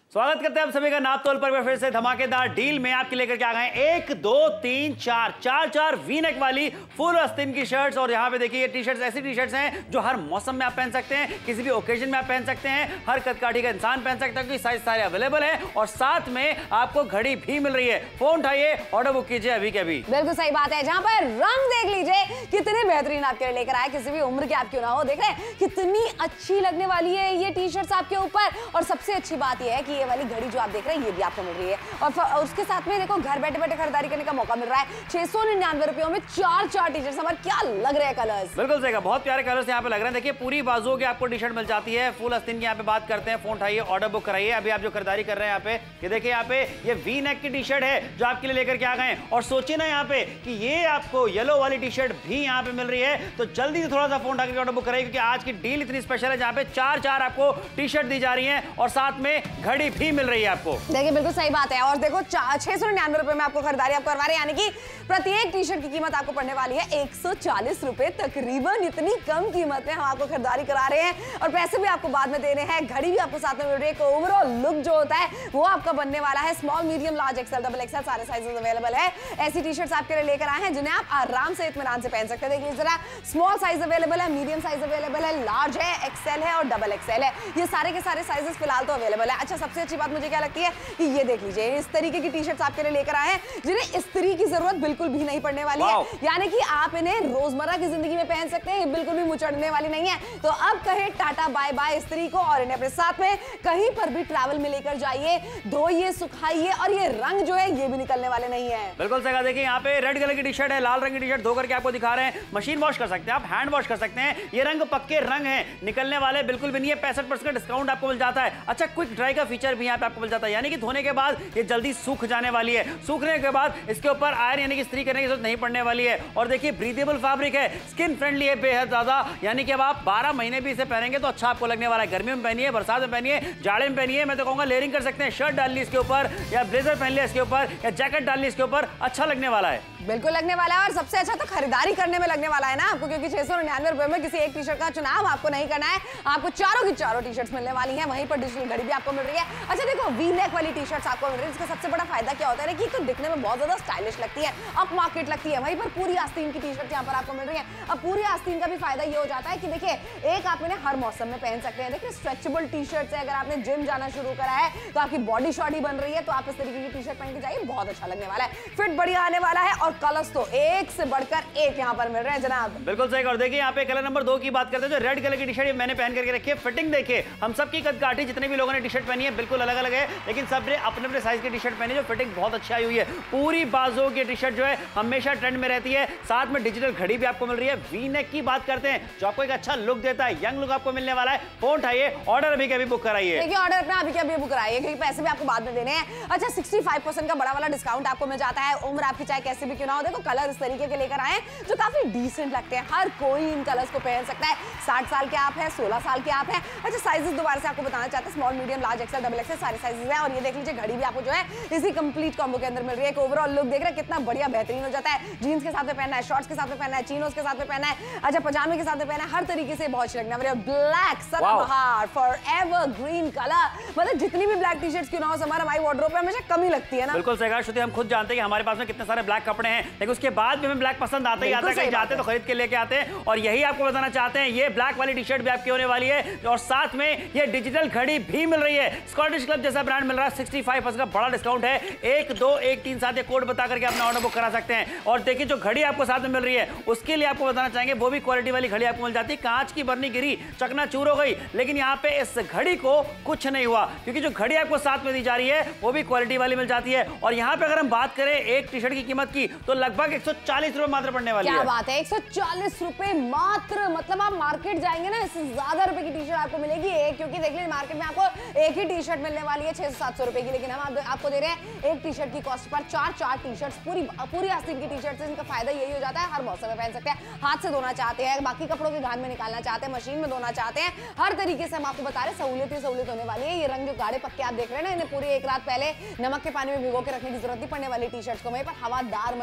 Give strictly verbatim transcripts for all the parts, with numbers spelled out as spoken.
स्वागत करते हैं आप सभी का नाप तोल पर फिर से धमाकेदार डील में आपके लेकर के आ गए एक दो तीन चार चार चार वी नेक वाली फुल आस्तीन की शर्ट्स। और यहाँ पे देखिए ये टी शर्ट्स ऐसी टी शर्ट्स हैं जो हर मौसम में आप पहन सकते हैं, किसी भी ओकेजन में आप पहन सकते हैं, हर कदकाठी का इंसान पहन सकता है क्योंकि साइज सारे अवेलेबल है और साथ में आपको घड़ी भी मिल रही है। फोन उठाइए, ऑर्डर बुक कीजिए अभी के अभी। बिल्कुल सही बात है। जहाँ पर रंग देख लीजिए कितने बेहतरीन आपके लिए लेकर आए, किसी भी उम्र के आप क्यों ना हो। देख रहे हैं कितनी अच्छी लगने वाली है ये टी शर्ट्स आपके ऊपर। और सबसे अच्छी बात ये है कि ये वाली घड़ी जो आप देख रहे हैं ये भी आपको मिल रही है और उसके साथ में देखो घर बैठे बैठे खरीदारी करने का मौका मिल रहा है। छह सौ निन्यानवे रुपयों में चार चार टी शर्ट्स। हमारे क्या लग रहे हैं कलर्स, बिल्कुल सही, बहुत प्यारे कलर्स यहाँ पे लग रहे हैं। देखिए पूरी बाजुओं की आपको टी शर्ट मिल जाती है। फुल आस्तीन की यहाँ पे बात करते हैं। फोन उठाइए, ऑर्डर बुक कराइए अभी। आप जो खरीदारी कर रहे हैं यहाँ पे ये देखिए, यहाँ पे ये वी नेक की टी शर्ट है जो आपके लिए लेकर के आ गए। और सोचिए ना यहाँ पे कि ये आपको येलो वाली टी शर्ट भी यहाँ पे मिल रही है, तो जल्दी से थोड़ा सा फोन उठाकर ऑर्डर बुक कराइए क्योंकि आज की डील इतनी स्पेशल है जहाँ पे चार चार आपको टी शर्ट दी जा रही है और साथ में घड़ी भी मिल रही है आपको। देखिए बिल्कुल सही बात है। और देखो छह सौ निन्यानवे रुपए में आपको खरीदारी आप करवा रहे हैं, यानी कि प्रत्येक टी शर्ट की कीमत आपको पड़ने वाली है एक सौ चालीस रुपए तकरीबन। इतनी कम कीमत में हम आपको खरीदारी करा रहे हैं और पैसे भी आपको बाद में देने हैं। घड़ी भी आपको साथ में मिल रही है। ओवरऑल लुक जो होता है वो आपका बनने वाला है small, medium, large, XL, double XL सारे साइजेस अवेलेबल है। ऐसी टी शर्ट्स आपके लिए लेकर आए हैं जिन्हें आप आराम से इत्मीनान से पहन सकते हैं। देखिए जरा स्मॉल साइज अवेलेबल है, मीडियम साइज अवेलेबल है, लार्ज है, एक्सेल है और डबल एक्सेल है। ये सारे के सारे साइजेस फिलहाल तो अवेलेबल है। अच्छा सबसे अच्छी बात मुझे क्या लगती है कि ये देख लीजिए इस तरीके की टी शर्ट्स आपके लिए लेकर आए हैं जिन्हें इस्त्री की जरूरत बिल्कुल भी नहीं पड़ने वाली है, यानी कि आप इन्हें रोजमर्रा की जिंदगी में पहन सकते हैं, बिल्कुल भी मुचड़ने वाली नहीं है। तो अब कहे टाटा बाय बाय इस्त्री को और इन्हें अपने साथ में कहीं पर भी ट्रैवल में लेकर जाइए, धोइए, सुखाइए और ये रंग जो है ये भी निकलने वाले नहीं है। बिल्कुल सही। देखिए यहाँ पे रेड कलर की टी शर्ट है, लाल रंग की टी शर्ट धो करके आपको दिखा रहे हैं। मशीन वॉश कर सकते हैं आप, हैंड वॉश कर सकते हैं। ये रंग पक्के रंग है, निकलने वाले बिल्कुल भी नहीं है। पैंसठ परसेंट डिस्काउंट आपको मिल जाता है। अच्छा क्विक ड्राई का फीचर भी यहाँ पे आपको मिल जाता है, यानी कि धोने के बाद ये जल्दी सूख जाने वाली है। सूखने के बाद इसके ऊपर आयरन यानी कि इस्त्री करने की जरूरत नहीं पड़ने वाली है। और देखिए ब्रीदेबल फैब्रिक है, स्किन फ्रेंडली है बेहद ज्यादा, यानी कि अब आप बारह महीने भी इसे पहनेंगे तो अच्छा आपको लगने वाला है। गर्मियों में पहनिए, बरसात में पहनिए, जाड़े में पहनिए, मैं तो कहूंगा लेयरिंग कर सकते हैं। शर्ट डाल ली इसके ऊपर या ब्लेजर पहन लिया इसके ऊपर या जैकेट डाल ली इसके ऊपर, अच्छा लगने वाला है। बिल्कुल लगने वाला है और सबसे अच्छा तो खरीदारी करने में लगने वाला है ना आपको, क्योंकि छह सौ निन्यानवे रुपए में किसी एक टी शर्ट का चुनाव आपको नहीं करना है। आपको चारों की चारों टी शर्ट्स मिलने वाली हैं, वहीं पर डिजिटल घड़ी भी आपको मिल रही है। अच्छा देखो वी नेक वाली टी शर्ट्स आपको मिल रही है, इसका सबसे बड़ा फायदा क्या होता है कि तो दिखने में बहुत ज्यादा स्टाइलिश लगती है, अप मार्केट लगती है। वहीं पर पूरी आस्तीन की टी शर्ट यहाँ पर आपको मिल रही है। अब पूरी आस्तीन का भी फायदा ये हो जाता है कि देखिए एक आप इन्हें हर मौसम में पहन सकते हैं। देखिए स्ट्रेचेबल टी शर्ट्स है, अगर आपने जिम जाना शुरू करा है तो आपकी बॉडी शॉडी बन रही है तो आप इस तरीके की टी शर्ट पहन के जाइए, बहुत अच्छा लगने वाला है। फिट बढ़िया आने वाला है और कलर्स तो एक से बढ़कर एक यहाँ पर मिल रहे हैं जनाब। बिल्कुल सही। और देखिए यहाँ पे कलर नंबर दो की बात करते हैं, जो रेड कलर की टी शर्ट मैंने पहन करके रखी है। फिटिंग देखिए, हम सबकी कदकाठी जितने भी लोगों ने टी शर्ट पहनी है बिल्कुल अलग अलग है, लेकिन सब ने अपने अपने साइज की टी शर्ट पहनी है जो फिटिंग बहुत अच्छी आई हुई है। पूरी बाजुओं की टी शर्ट जो है हमेशा ट्रेंड में रहती है, साथ में डिजिटल घड़ी भी आपको मिल रही है। वी नेक की बात करते हैं जो आपको एक अच्छा लुक देता है, यंग लुक आपको मिलने वाला है। फोन उठाइए, ऑर्डर अभी के अभी बुक कराइए। देखिए ऑर्डर अपना अभी के अभी बुक कराइए क्योंकि पैसे भी आपको बाद में देने हैं। अच्छा पैंसठ परसेंट का बड़ा वाला डिस्काउंट आपको मिल जाता है, उम्र आपकी चाहे कैसे भी क्यों ना हो। देखो कलर इस तरीके के लेकर आए जो काफी डिसेंट लगते हैं, हर कोई इन कलर्स को पहन सकता है। साठ साल के आप हैं, सोलह साल के आप हैं। अच्छा साइजेस दोबारा से आपको बताना चाहते हैं, small, medium, large, XL, double XL सारे साइजेस हैं। और ये देख लीजिए घड़ी भी आपको जो है इसी कंप्लीट कॉम्बो के अंदर मिल रही है। एक ओवरऑल लुक देख रहे हैं कितना बढ़िया बेहतरीन हो जाता है। जीन्स के साथ में पहनना है, शॉर्ट्स के साथ में पहनना है, चीनोस के साथ में पहनना है, अच्छा पजामे के साथ में पहनना है, हर तरीके से बहुत अच्छी लगने वाली है। ब्लैक सदाबहार फॉरएवर ग्रीन कलर, मतलब जितनी भी ब्लैक टी शर्ट्स क्यों ना हो समर हमारी वार्डरोब में हमेशा कमी लगती है ना। बिल्कुल सही। श्रुति हम खुद जानते हैं कि हमारे पास में कितने सारे ब्लैक कपड़े हैं, लेकिन उसके बाद भी हमें ब्लैक पसंद आता ही आता है। कहीं जाते तो खरीद के लेके आते हैं और यही आपको बताना चाहते हैं, ये ब्लैक वाली टी शर्ट भी आपकी होने वाली है और साथ में ये डिजिटल घड़ी भी मिल रही है। स्कॉटिश क्लब जैसा ब्रांड मिल रहा है, पैंसठ परसेंट का बड़ा डिस्काउंट है। एक दो एक तीन सात ये कोड बता करके अपना ऑर्डर बुक करा सकते हैं। और देखिए जो घड़ी आपको साथ में मिल रही है उसके लिए आपको बताना चाहेंगे वो भी क्वालिटी वाली घड़ी आपको मिल जाती है। कांच की बर्नी गिरी, चकनाचूर हो गई, लेकिन यहाँ पे इस घड़ी को कुछ नहीं हुआ क्योंकि जो घड़ी आपको साथ में दी जा रही है वो भी क्वालिटी वाली मिल जाती है। और यहाँ पे अगर हम बात करें एक टी शर्ट की कीमत की तो लगभग एक सौ चालीस रुपए मात्र पड़ने वाली है। क्या बात है, एक सौ चालीस रुपए मात्र, मतलब आप मार्केट जाएंगे ना इससे ज्यादा रुपए की टी शर्ट आपको मिलेगी एक, क्योंकि देख लीजिए मार्केट में आपको एक ही टी शर्ट मिलने वाली है छह सौ सात सौ रुपए की, लेकिन हम आपको दे रहे हैं एक टी शर्ट की कॉस्ट पर चार चार टी शर्ट्स, पूरी पूरी आस्तीन की टी शर्ट्स। इनका फायदा यही हो जाता है हर मौसम में पहन सकते हैं, हाथ से धोना चाहते हैं, बाकी कपड़ों के घाम में निकालना चाहते हैं, मशीन में धोना चाहते हैं, हर तरीके से हम आपको बता रहे हैं सहूलियत ही सहूलियत होने वाली है। ये रंग जो गाढ़े पक्के आप देख रहे हैं ना, इन्हें पूरी एक रात पहले नमक के पानी में भिगो के रखने की जरूरत नहीं पड़ने वाली टी शर्ट्स को, वहीं पर हवादार में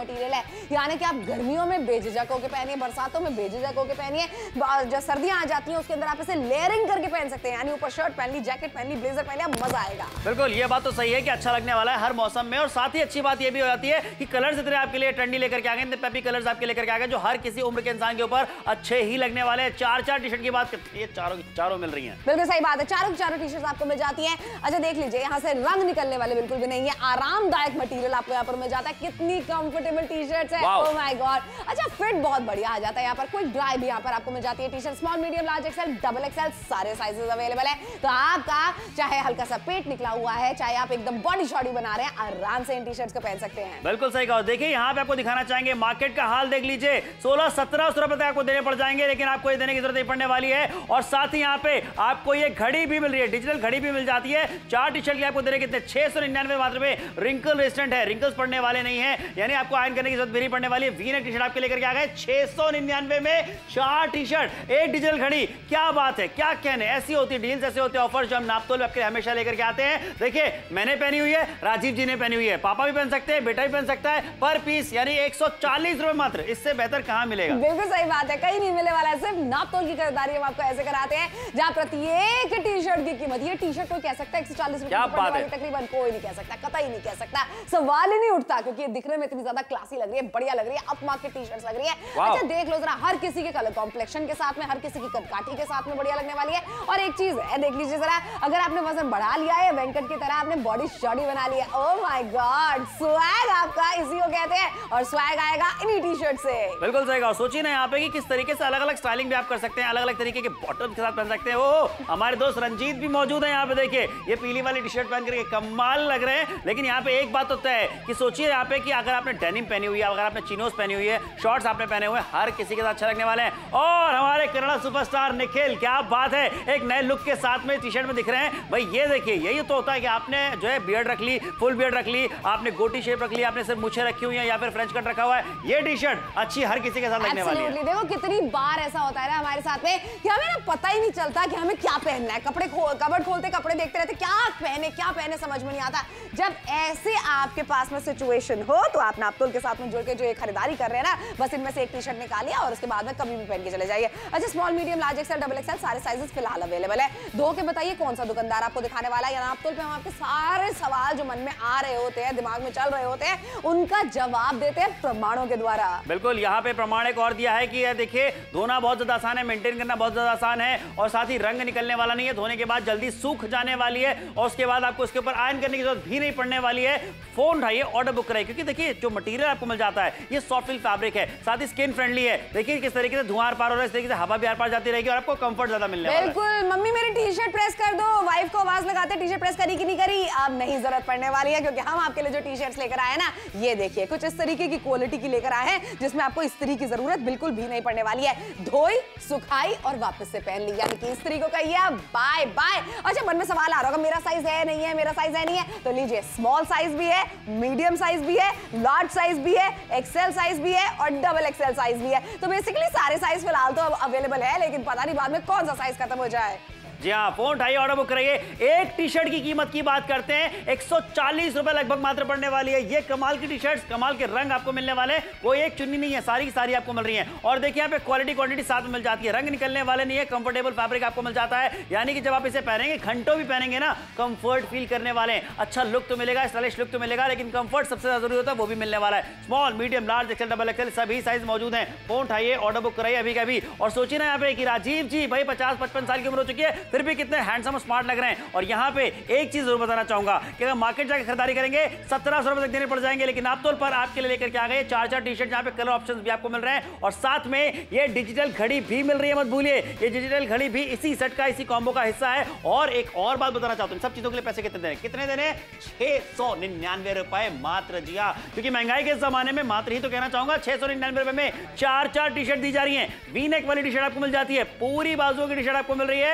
मटेरियल है, यानी कि आप गर्मियों में बेझिझक होकर पहनिए, बरसातों में बेझिझक होकर पहनिए, जब सर्दियां आ जाती हैं उसके अंदर आप इसे लेयरिंग करके पहन सकते हैं, यानी ऊपर शर्ट पहन ली, जैकेट पहन ली, ब्लेजर पहन लिया, मजा आएगा। बिल्कुल, ये बात तो सही है कि अच्छा लगने वाला है हर मौसम में। और साथ ही अच्छी बात ये भी हो जाती है कि कलर्स इतने आपके लिए ट्रेंडी लेकर के आ गए, इतने पेपी कलर्स आपके लेकर के आ गए जो हर किसी उम्र के इंसान के ऊपर अच्छे ही लगने वाले हैं। चार चार टी शर्ट की बात करते हैं, ये चारों चारों मिल रही हैं। बिल्कुल सही बात है, चारों की चारों टी शर्ट आपको मिल जाती हैं। अच्छा देख लीजिए, यहाँ से रंग निकलने वाले बिल्कुल भी नहीं है, आरामदायक मटेरियल आपको यहाँ पर मिल जाता है। कितनी कंफर्टेबल टी शर्ट है, ओह माय गॉड। अच्छा फिट बहुत बढ़िया आ जाता है यहाँ पर, कोई ड्राई भी यहाँ पर आपको मिल जाती है। T shirt small, medium, large, XL, double XL सारे साइजेस अवेलेबल है। तो आपका चाहे हल्का सा पेट निकला हुआ है, चाहे आप एकदम बॉडी शॉडी बना रहे हैं, आराम से इन टी शर्ट्स को पहन सकते हैं। बिल्कुल सही कहा। देखिए यहाँ पे आपको दिखाना चाहेंगे मार्केट का हाल देख लीजिए, सोलह सत्रह सौ रुपए तक आपको देने पड़ जाएंगे, लेकिन आपको ये देने की जरूरत नहीं पड़ने वाली है। और साथ ही यहाँ पे आपको ये घड़ी भी मिल रही है, डिजिटल घड़ी भी मिल जाती है। चार टी शर्ट की आपको देने कितने छह सौ निन्यानवे मात्र में, रिंकल रेजिस्टेंट है, रिंकल्स पड़ने वाले नहीं है, यानी आपको आयरन करने की जरूरत भी नहीं पड़ने वाली है। वी नेक टी शर्ट आपके लेकर के आ गए छह सौ निन्यानवे में, चार टी शर्ट, एक डिजिटल घड़ी। क्या बात है, क्या कहने, ऐसी होती डील्स, ऐसे होते ऑफर जो हम नापतोल आपके हमेशा लेकर के आते हैं। देखिए मैंने पहनी हुई है, राजीव जी ने पहनी हुई है, पापा भी पहन सकते हैं, बेटा भी पहन सकता है, पर पीस यानी एक सौ चालीस रुपए मात्र, इससे बेहतर कहां मिलेगा। बिल्कुल सही बात है, कहीं नहीं मिलने वाला है। सिर्फ नापतोल की खरीदारी हम आपको ऐसे कराते हैं जहां प्रत्येक टी शर्ट की कीमत, ये टी शर्ट कोई कह सकता है एक सौ चालीस रुपए तकरीबन, कोई नहीं कह सकता, कतई नहीं कह सकता, सवाल ही नहीं उठता, क्योंकि ये दिखने में इतनी ज्यादा क्लासी लग रही है, बढ़िया लग रही है, अप मार्केट टी शर्ट्स लग रही है। अच्छा देख लो जरा, हर किसी के कलर कॉम्प्लेक्शन के साथ में, हर किसी की कदकाठी के साथ में बढ़िया लगने वाली है। और एक चीज है, देख लीजिए जरा, अगर आपने वजन बढ़ा लिया है, वेंकट की तरह आपने बॉडी शॉडी बना ली है, ओह माय गॉड, स्वैग आपका इसी को कहते हैं, और स्वैग आएगा इन्हीं टी शर्ट से। बिल्कुल सही कहा। सोचिए ना यहाँ पे कि किस तरीके से अलग अलग स्टाइलिंग भी आप कर सकते हैं, अलग अलग तरीके के बॉटम के साथ पहन सकते हैं। ओ हमारे दोस्त रंजीत भी मौजूद है यहाँ पे, देखिए ये पीली वाली टी शर्ट पहन करके कमाल लग रहे हैं। लेकिन यहाँ पे एक बात होता है कि सोचिए यहाँ पे कि अगर आपने डेनिम पहनी हुई है, अगर आपने चिनोस पहनी हुई है, शॉर्ट्स आपने पहने हुए, हर किसी के साथ अच्छा लगने वाले हैं। और हमारे कन्नड़ा सुपरस्टार निखिल, क्या बात है, एक नए लुक के साथ में टी शर्ट में दिख रहे हैं। भाई ये देखिए, यही तो होता है कि आपने जो है बियर्ड रख ली, फुल बियर्ड रख ली, आपने गोटी शेप रख ली, आपने सिर्फ मूछें रखी हुई है या फिर फ्रेंच कट रखा हुआ है, ये टी शर्ट अच्छी हर किसी के साथ लगने वाली है। देखो कितनी बार ऐसा होता है ना हमारे साथ में कि हमें ना पता ही नहीं चलता कि हमें क्या पहनना है, कपड़े खो, कबर्ड खोलते कपड़े देखते रहते, क्या पहने क्या पहने समझ में नहीं आता। जब ऐसे आपके पास में सिचुएशन हो तो आप नापतोल के साथ में जुड़ के जो ये खरीदारी कर रहे हैं ना, बस इनमें से एक टी शर्ट निकालिए और उसके बाद में कभी भी पहन के चले जाइए। अच्छा small, medium, large, XL, double XL सारे साइजेस फिलहाल अवेलेबल है। धो के बताइए कौन सा दुकानदार आपको दिखाने वाला है, या नापतोल पे हम आपके सारे सवाल जो मन में आ रहे होते हैं, दिमाग में चल रहे होते हैं, उनका जवाब देते हैं प्रमाणों के द्वारा। बिल्कुल, यहाँ पे प्रमाण एक और दिया है कि देखिए धोना बहुत ज्यादा आसान है, मेंटेन करना बहुत ज्यादा आसान है, और साथ ही रंग निकलने वाला नहीं है, धोने के बाद जल्दी सूख जाने वाली है, और उसके बाद आपको इसके ऊपर आयरन करने की जरूरत भी नहीं पड़ने वाली है। फोन उठाइए, ऑर्डर बुक कराइए, क्योंकि देखिए जो मटेरियल आपको मिल जाता है ये सॉफ्ट फील फैब्रिक है, साथ ही स्किन फ्रेंडली है। देखिए किस तरीके से धुआं आर पार हो रहा है, इस तरीके से हवा भी आर पार जाती रहेगी और आपको कंफर्ट ज्यादा मिलने वाला है। बिल्कुल, मम्मी मेरी टी शर्ट प्रेस कर दो, वाइफ को आवाज लगाते टी शर्ट प्रेस करी कि नहीं करी, अब नहीं जरूरत पड़ने वाली है, क्योंकि हम आपके लिए जो टी शर्ट्स लेकर आए ना, ये देखिए कुछ इस तरीके की क्वालिटी की लेकर आए हैं जिसमें आपको इस्त्री की जरूरत बिल्कुल भी नहीं पड़ने वाली है। धोई, सुखाई और वापस से पहन ली, यानी कि इस्त्री को कहिए बाय बाय। अच्छा मन में सवाल आ रहा होगा मेरा साइज है नहीं है, मेरा साइज है नहीं है, तो लीजिए स्मॉल साइज भी है, मीडियम साइज भी है, लार्ज साइज भी है, एक्सेल साइज भी है और डबल एक्सेल साइज भी है। तो बेसिकली सारे साइज फिलहाल तो अवेलेबल है, लेकिन पता नहीं बाद में कौन सा साइज खत्म हो जाए। जी हाँ, फोन उठाइए, ऑर्डर बुक कराइए। एक टी शर्ट की कीमत की बात करते हैं, एक सौ चालीस रुपए लगभग मात्र पड़ने वाली है। ये कमाल की टी शर्ट्स, कमाल के रंग आपको मिलने वाले, कोई एक चुन्नी नहीं है, सारी की सारी आपको मिल रही है। और देखिए यहाँ पे क्वालिटी क्वांटिटी साथ में मिल जाती है, रंग निकलने वाले नहीं है, कंफर्टेबल फैब्रिक आपको मिल जाता है, यानी कि जब आप इसे पहनेंगे, घंटों भी पहनेंगे ना, कंफर्ट फील करने वाले हैं। अच्छा लुक तो मिलेगा, स्टाइलिश लुक तो मिलेगा, लेकिन कंफर्ट सबसे ज्यादा जरूरी होता है, वो भी मिलने वाला है। Small, medium, large, XL, double XL सभी साइज मौजूद हैं। फोन उठाइए, ऑर्डर बुक कराइए अभी कभी। और सोचिए ना यहाँ पे कि राजीव जी भाई पचास पचपन साल की उम्र हो चुकी है, फिर भी कितने हैंडसम स्मार्ट लग रहे हैं। और यहाँ पे एक चीज जरूर बताना चाहूंगा कि अगर मार्केट जाकर खरीदारी करेंगे सत्रह सौ रुपए तक देने पड़ जाएंगे, लेकिन नापतोल पर आपके लिए लेकर के आ गए चार चार टी शर्ट, जहाँ पे कलर ऑप्शंस भी आपको मिल रहे हैं, और साथ में ये डिजिटल घड़ी भी मिल रही है। मत भूलिए ये डिजिटल घड़ी भी इसी सेट का, इसी कॉम्बो का हिस्सा है। और एक और बात बताना चाहता हूँ, सब चीजों के लिए पैसे कितने देने कितने देने छह सौ निन्यानवे रुपए मात्र। जी हाँ, क्योंकि महंगाई के जमाने में मात्र ही तो कहना चाहूंगा, छह सौ निन्यानवे रुपए में चार चार टी शर्ट दी जा रही है। वी नेक वाली टी शर्ट आपको मिल जाती है, पूरी बाजुओं की टी शर्ट आपको मिल रही है, और ये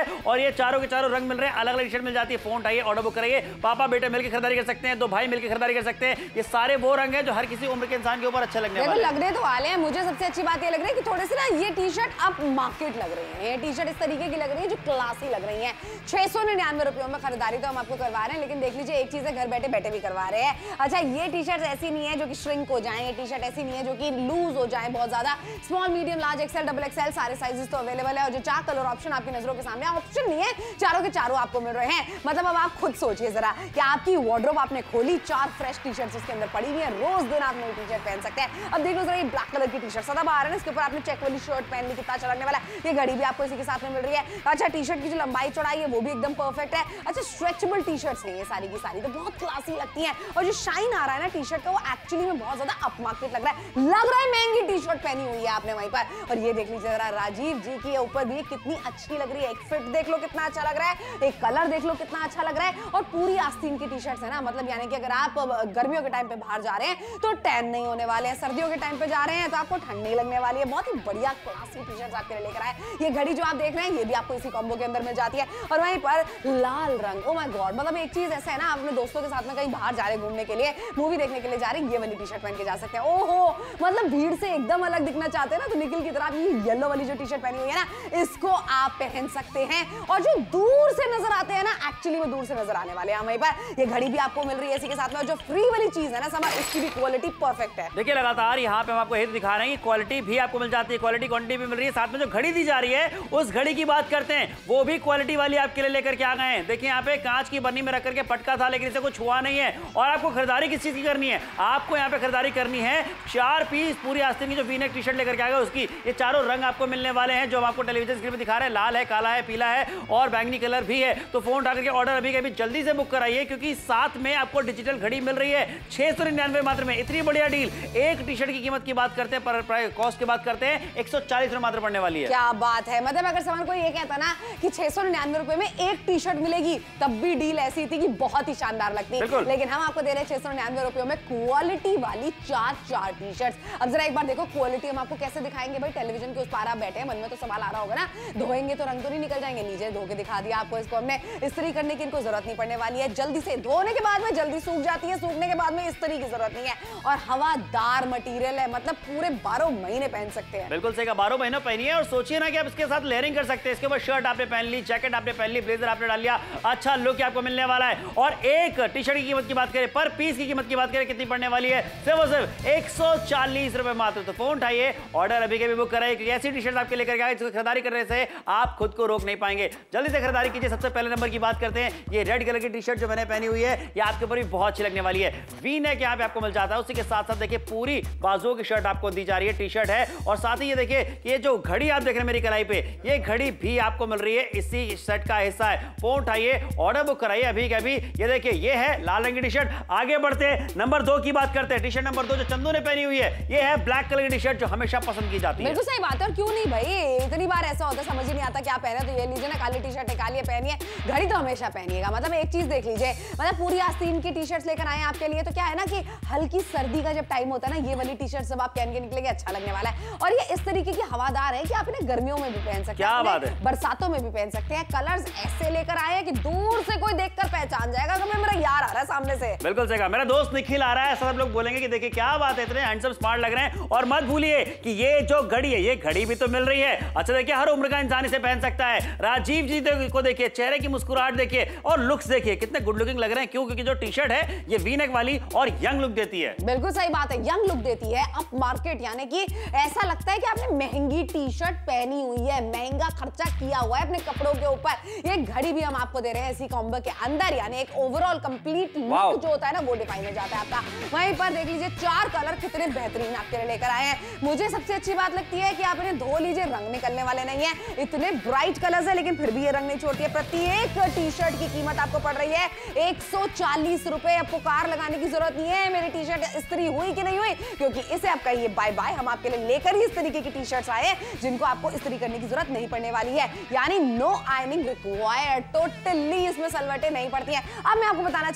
ये चारों के चारों रंग मिल रहे हैं, अलग अलग टी शर्ट मिल जाती है। फोन उठाइए, ऑर्डर बुक कराइए, पापा बेटे मिलकर खरीदारी कर सकते हैं, दो भाई मिलकर खरीदारी कर सकते हैं। ये सारे वो रंग है जो हर किसी उम्र के इंसान के ऊपर अच्छा लगने वाले हैं। लगने तो वाले हैं। मुझे सबसे अच्छी बात ये लग रही है कि थोड़े से ना ये टी शर्ट अब मार्केट लग रही है। ये टी शर्ट इस तरीके की लग रही है जो क्लासी लग रही है। छह सौ निन्यानवे रुपयों में खरीदारी तो हम आपको करवा रहे हैं, लेकिन देख लीजिए एक चीज है, घर बैठे बैठे भी करवा रहे हैं। अच्छा, ये टी शर्ट ऐसी नहीं है जो कि श्रिंक हो जाए, ये टी शर्ट ऐसी नहीं है जो कि लूज हो जाए बहुत ज्यादा। Small, medium, large, XL, double XL सारे साइजेस तो अवेलेबल है। और जो चार कलर ऑप्शन आपकी नजरों के सामने, ऑप्शन नहीं है, चारों के चारों आपको मिल रहे हैं। मतलब अब आप खुद सोचिए जरा कि आपकी वार्डरोब आपने खोली, चार फ्रेश टी शर्ट्स उसके अंदर पड़ी हुई है, रोज दिन आप नई टी शर्ट पहन सकते हैं। अब देख लो जरा, ये ब्लैक कलर की टी शर्ट सदा बाहर है, इसके ऊपर आपने चेक वाली शर्ट पहन ली, कितना अच्छा लगने वाला है। ये घड़ी भी आपको इसी के साथ में मिल रही है। अच्छा, टी शर्ट की जो लंबाई चौड़ाई है वो भी एकदम परफेक्ट है। अच्छा, स्ट्रेचेबल टी शर्ट्स हैं ये सारी की सारी, तो बहुत क्लासी लगती हैं। और जो शाइन आ रहा है ना टी शर्ट का, वो एक्चुअली में बहुत ज्यादा अप मार्केट लग रहा है। लग रहा है महंगी टी शर्ट पहनी हुई है आपने वहीं पर। और ये देख लीजिए जरा, राजीव जी के ऊपर भी कितनी अच्छी लग रही है। एक फिट देख लो कितना अच्छा लग रहा है, एक कलर देख लो कितना अच्छा लग रहा है। और पूरी आस्तीन की टी शर्ट्स है ना, मतलब यानी कि अगर आप गर्मियों के टाइम पे बाहर जा रहे हैं तो टैन नहीं होने वाले हैं, सर्दियों के टाइम पे जा रहे हैं तो आपको ठंड नहीं लगने वाली है। बहुत ही बढ़िया क्लासी टी शर्ट्स आपके लिए लेकर आए। ये घड़ी जो आप देख रहे हैं ये भी आपको इसी कॉम्बो के अंदर मिल जाती है। और वहीं पर लाल रंग, ओ माय गॉड, मतलब एक चीज ऐसा है ना, अपने दोस्तों के साथ में कहीं बाहर जा रहे घूमने के लिए, मूवी देखने के लिए जा रहे हैं, ये वाली टी शर्ट पहन के जा सकते हैं। ओहो, मतलब भीड़ से एकदम अलग दिखना चाहते हैं ना, तो निखिल की तरह ये येलो वाली जो टी शर्ट पहनी हुई है ना, इसको आप पहन सकते हैं। और जो दूर से नजर आते हैं ना, एक्चुअली में दूर से नजर आने वाले हैं वहीं पर। ये घड़ी भी आपको मिल रही है इसी के साथ में। और जो फ्री वाली चीज है ना समझ, इसकी भी क्वालिटी परफेक्ट है। देखिए लगातार यहाँ पे हम आपको हेतु दिखा रहे हैं कि क्वालिटी भी आपको मिल जाती है, क्वालिटी क्वांटिटी भी मिल रही है। साथ में जो घड़ी दी जा रही है उस घड़ी की बात करते हैं, वो भी क्वालिटी वाली आपके लिए लेकर के आ गए हैं। देखिए यहाँ पे कांच की बर्नी में रख करके पटका था, लेकिन इसे कुछ हुआ नहीं है। और आपको खरीदारी किस चीज की करनी है, आपको यहाँ पे खरीदारी करनी है चार पीस पूरी आस्तीन की जो वी-नेक टी शर्ट लेकर के आ गए उसकी। ये चारों रंग आपको मिलने वाले हैं जो हम आपको टेलीविजन स्क्रीन पे दिखा रहे हैं। लाल है, काला है, पीला है और बैंगनी कलर भी है। तो फोन उठा करके ऑर्डर अभी के अभी जल्दी से बुक कराइए, क्योंकि साथ में आपको डिजिटल घड़ी मिल रही है छह सौ निन्यानवे मात्र में। इतनी बढ़िया डील। एक टी शर्ट की कीमत की बात करते हैं, पर कॉस्ट की बात करते हैं, एक सौ चालीस रुपए मात्र पड़ने वाली है। क्या बात है, मतलब अगर सामान कोई ये कहता ना कि छह सौ निन्यानवे रुपए में एक टी शर्ट मिलेगी, तब भी डील ऐसी थी कि बहुत ही शानदार लगती। लेकिन हम आपको दे रहे हैं छह सौ निन्यानवे रुपयों में क्वालिटी वाली चार चार टी शर्ट। अब जरा एक बार देखो क्वालिटी हम आपको कैसे दिखाएंगे भाई। टेलीविजन के उस पार आप बैठे हैं, मन में तो सवाल आ रहा होगा ना, धोएंगे तो रंग तो नहीं निकल जाएंगे। नीचे धो के दिखा दिया आपको, इसको हमने इस्त्री करने की इनको जरूरत नहीं पड़ने वाली है। जल्दी से धोने के बाद में जल्दी सूख जाती है, सूखने के बाद में इस्त्री की जरूरत नहीं है। और हवादार मटेरियल है, मतलब पूरे बारह महीने पहन सकते हैं। बिल्कुल सही कहा, बारह महीने पहनिए। और सोचिए ना कि आप इसके साथ लेयरिंग कर सकते हैं। इसके ऊपर शर्ट आपने पहन ली, जैकेट आपने पहन ली, ब्लेजर आपने डाल लिया, अच्छा लुक आपको मिलने वाला है। और एक टी शर्ट की कीमत की बात करें, पर पीस की कीमत की बात करें, कितनी पड़ने वाली है, सिर्फ और सिर्फ एक सौ चालीस रुपए मात्र। तो फोन उठाइए, ऑर्डर अभी के भी बुक कराइए, क्योंकि ऐसी टी शर्ट आपके लेकर के आए जिसको खरीदारी करने से आप खुद को रोक नहीं पाएंगे। जल्दी से खरीदारी कीजिए। सबसे पहले नंबर की बात करते हैं, ये रेड कलर की टी शर्ट जो मैंने पहनी हुई है, ये आपके ऊपर भी बहुत अच्छी लगने वाली है। वी नेक यहाँ पे आपको मिल जाता है, उसी के साथ साथ देखिए पूरी बाजुओं की शर्ट आपको दी जा रही है, टी शर्ट है। और साथ ही ये देखिए ये जो घड़ी आप देख रहे हैं मेरी कलाई पे, ये घड़ी भी आपको मिल रही है, इसी सेट का हिस्सा है। फोन उठाइए, ऑर्डर बुक कराइए अभी के अभी। ये देखिए ये है लाल रंग की टी शर्ट। आगे बढ़ते हैं, नंबर दो की बात करते हैं। टी शर्ट नंबर दो जो चंदू ने पहनी हुई है, ये है ब्लैक कलर की टी शर्ट जो हमेशा पसंद की जाती है। बिल्कुल सही बात है, और क्यों नहीं भाई, इतनी बार ऐसा होता है समझ ही नहीं आता क्या पहने, तो ये लीजिए ना, काली टी शर्ट है, काली पहनिए, घड़ी तो हमेशा पहनिएगा। मतलब एक चीज देख लीजिए, मतलब पूरी आस्तीन की टी शर्ट्स लेकर आए आपके लिए। तो क्या है ना कि हल्की सर्दी का जब टाइम होता है ना, ये वाली टी शर्ट सब आप पहन के निकलेंगे, अच्छा लगने वाला है। और ये इस तरीके की हवादार है कि आप इन्हें गर्मियों में भी पहन सकते हैं, क्या बात है, बरसातों में भी पहन सकते हैं। कलर्स ऐसे लेकर आए हैं कि दूर से कोई देखकर पहचान जाएगा कि मेरा यार आ रहा है सामने से। बिल्कुल सही कहा, मेरा दोस्त निखिल आ रहा है। सब लोग बोलेंगे कि देखिए क्या बात है, इतने हैंडसम स्मार्ट लग रहे हैं। और मत भूलिए कि ये जो घड़ी है, ये घड़ी भी तो मिल रही है। अच्छा देखिए, हर उम्र का इंसान इसे पहन सकता है। राजीव जी को देखिए, चेहरे की मुस्कुराहट देखिए और लुक्स देखिए, कितने गुड लुकिंग लग रहे हैं। क्यों? क्योंकि जो टी शर्ट है ये वी नेक वाली और यंग लुक देती है। बिल्कुल सही बात है, यंग लुक देती है, अप मार्केट, यानी कि ऐसा लगता है कि आपने महंगी टी शर्ट पहनी हुई है, महंगा खर्चा किया हुआ है अपने कपड़ों के ऊपर। ये घड़ी भी हम आपको दे रहे हैं इसी कॉम्बो के अंदर, यानी एक ओवरऑल कंप्लीट लुक जो होता है ना, वो डिफाइन हो जाता है आपका। वहीं पर देख लीजिए चार कलर कितने बेहतरीन आपके लिए लेकर आए हैं। मुझे सबसे अच्छी बात लगती है कि आप इन्हें धो लीजिए, रंग निकलने वाले नहीं है। इतने ब्राइट कलर्स है, लेकिन फिर भी ये रंग नहीं छोड़ती है। प्रत्येक टी शर्ट की कीमत आपको पड़ रही है एक सौ चालीस रुपए। आपको कार लगाने की जरूरत नहीं है मेरी टी शर्ट इस्त्री हुई कि नहीं हुई, क्योंकि इसे आप कहिए बाय बाय। हम आपके लिए लेकर ही इस तरीके की टी शर्ट्स आए जिनको आपको इस्त्री करने की जरूरत नहीं पड़ने वाली है, यानी नो आयनिंग रिक्वायर्ड। टोटली इसमें सलवटें नहीं पड़ती हैं। अब मैं आपको बताना चाहती हूँ साइजेस